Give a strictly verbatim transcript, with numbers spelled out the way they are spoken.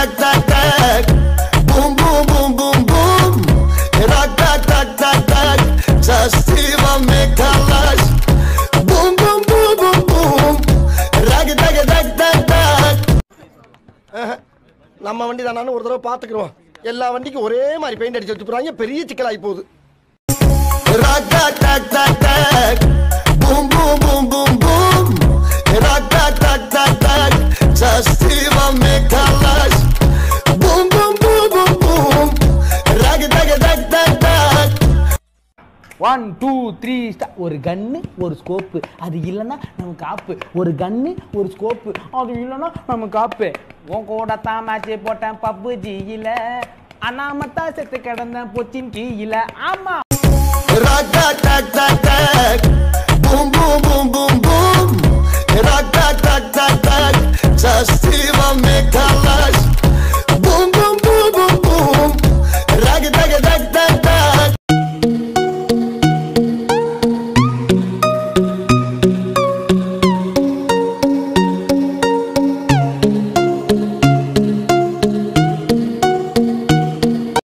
tak tak tak, boom boom boom boom boom. Rock tak tak tak tak, just Eva make a lash. Boom boom boom boom boom, rock tak tak tak tak. நம்ம வண்டி தானான்னு ஒரு தடவை பாத்துக்குறோம். எல்லா வண்டிக்கும் ஒரே மாதிரி paint அடிச்சு வச்சுறாங்க, பெரிய சிக்கலாகி போகுது. Rock tak tak tak tak, boom boom boom boom boom. Rock tak tak tak tak, just Eva make a lash. Boom boom boom boom boom, rock tak tak tak tak. One two three star. ஒரு கன்னு ஒரு scope, அது இல்லைன்னா நம்ம காப்பு. ஒரு கன்னு ஒரு ஸ்கோப்பு, அது இல்லைன்னா நம்ம காப்பு. உன் கூட தான் மேட்ச் போட்டேன் பப்ஜியில, அனாமத்தா செத்து கிடந்தேன் பொச்சின் கீழ. ஆமா Rock tak tak tak tak, boom boom boom boom boom. Rock tak tak tak tak, just